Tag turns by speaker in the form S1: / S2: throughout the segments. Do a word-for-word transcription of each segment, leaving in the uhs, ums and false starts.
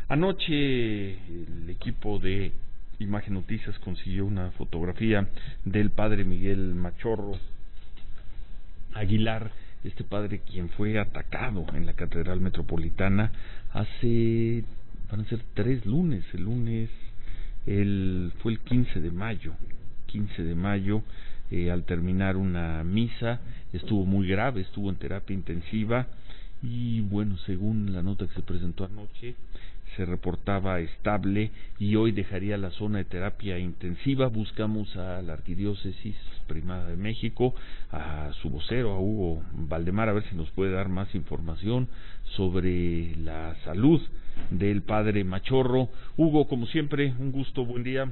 S1: Anoche el equipo de Imagen Noticias consiguió una fotografía del padre Miguel Machorro Aguilar, este padre quien fue atacado en la Catedral Metropolitana hace, van a ser tres lunes, el lunes, el, fue el quince de mayo, quince de mayo, eh, al terminar una misa, estuvo muy grave, estuvo en terapia intensiva y bueno, según la nota que se presentó anoche, se reportaba estable y hoy dejaría la zona de terapia intensiva. Buscamos a la Arquidiócesis Primada de México, a su vocero, a Hugo Valdemar, a ver si nos puede dar más información sobre la salud del padre Machorro. Hugo, como siempre, un gusto, buen día.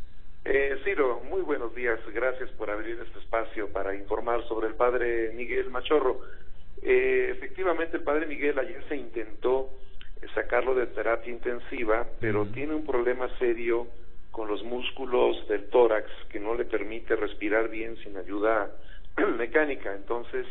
S2: Eh, Ciro, muy buenos días, gracias por abrir este espacio para informar sobre el padre Miguel Machorro. Eh, efectivamente, el padre Miguel ayer se intentó sacarlo de terapia intensiva, pero uh-huh. tiene un problema serio con los músculos del tórax que no le permite respirar bien sin ayuda mecánica. Entonces,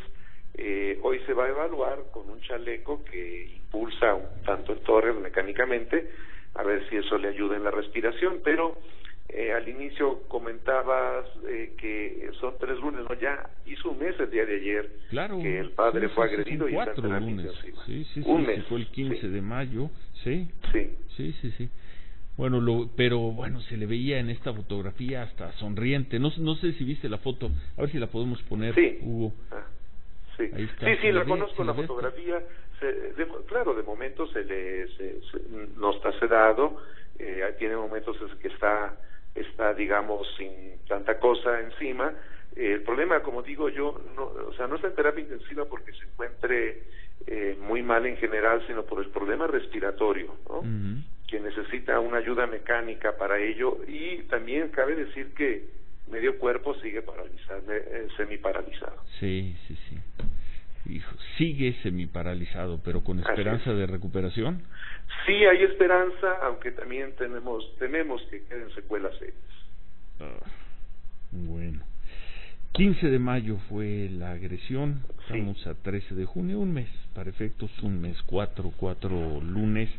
S2: eh, hoy se va a evaluar con un chaleco que impulsa un tanto el tórax mecánicamente, a ver si eso le ayuda en la respiración, pero eh, al inicio comentabas eh, que son tres lunes, ¿no? Ya hizo un mes el día de ayer
S1: claro,
S2: que el padre
S1: sí,
S2: fue
S1: sí,
S2: agredido
S1: sí,
S2: y está en terapia
S1: lunes.
S2: intensiva.
S1: Sí, sí,
S2: un
S1: sí,
S2: mes.
S1: Sí, fue el quince
S2: sí.
S1: de mayo, sí,
S2: sí,
S1: sí, sí, sí. Bueno, lo, pero bueno, se le veía en esta fotografía hasta sonriente. No, no sé si viste la foto, a ver si la podemos poner,
S2: sí.
S1: Hugo.
S2: Ah, sí,
S1: Ahí está.
S2: sí, sí, la
S1: ve,
S2: conozco la fotografía. Se, de, claro, de momento se le se, se, no está sedado, eh, tiene momentos en que está está digamos sin tanta cosa encima. Eh, el problema, como digo yo, no, o sea, no está en terapia intensiva porque se encuentre eh, muy mal en general, sino por el problema respiratorio, ¿no? Uh-huh. Que necesita una ayuda mecánica para ello, y también cabe decir que medio cuerpo sigue paralizado, eh, semiparalizado.
S1: Sí, sí, sí. Hijo, sigue semiparalizado, pero con esperanza de recuperación.
S2: Sí, hay esperanza, aunque también tenemos tememos que queden secuelas serias.
S1: Ah, bueno. quince de mayo fue la agresión, estamos sí. a trece de junio, un mes, para efectos un mes, cuatro, cuatro lunes,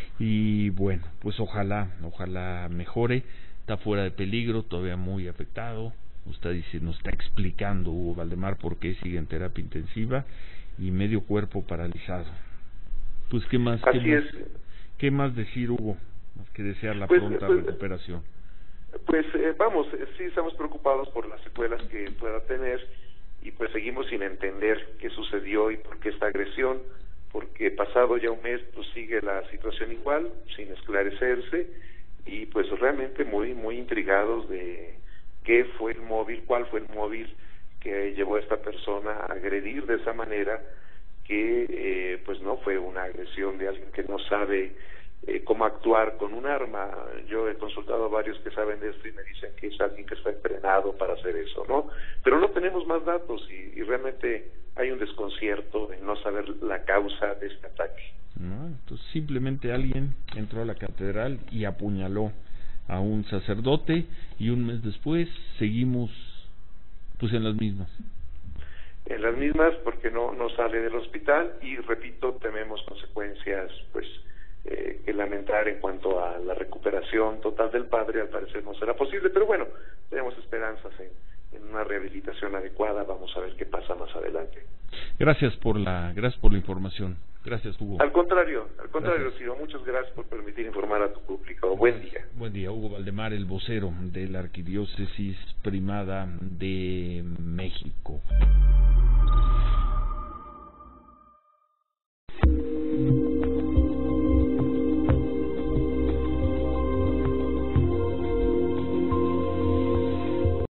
S1: y bueno, pues ojalá, ojalá mejore, está fuera de peligro, todavía muy afectado. Usted dice, nos está explicando Hugo Valdemar por qué sigue en terapia intensiva y medio cuerpo paralizado. Pues qué más,
S2: Así
S1: qué más,
S2: es.
S1: qué más decir, Hugo, más que desear la
S2: pues,
S1: pronta
S2: pues,
S1: recuperación.
S2: Pues eh, vamos, eh, sí estamos preocupados por las secuelas que pueda tener, y pues seguimos sin entender qué sucedió y por qué esta agresión, porque pasado ya un mes pues sigue la situación igual, sin esclarecerse, y pues realmente muy muy intrigados de qué fue el móvil, cuál fue el móvil que llevó a esta persona a agredir de esa manera, que eh, pues no fue una agresión de alguien que no sabe eh, cómo actuar con un arma. Yo he consultado a varios que saben de esto y me dicen que es alguien que está entrenado para hacer eso, ¿no? Pero no tenemos más datos y, y realmente hay un desconcierto en no saber la causa de este ataque.
S1: No, entonces simplemente alguien entró a la catedral y apuñaló a un sacerdote, y un mes después seguimos pues en las mismas.
S2: En las mismas porque no, no sale del hospital, y repito, tememos consecuencias pues eh, que lamentar en cuanto a la recuperación total del padre. Al parecer no será posible, pero bueno, tenemos esperanzas en, en una rehabilitación adecuada. Vamos a ver qué pasa más adelante.
S1: Gracias por la, gracias por la información. Gracias, Hugo.
S2: Al contrario, al contrario, Ciro, muchas gracias por permitir informar a tu público. Buen día.
S1: Buen día, Hugo Valdemar, el vocero de la Arquidiócesis Primada de México.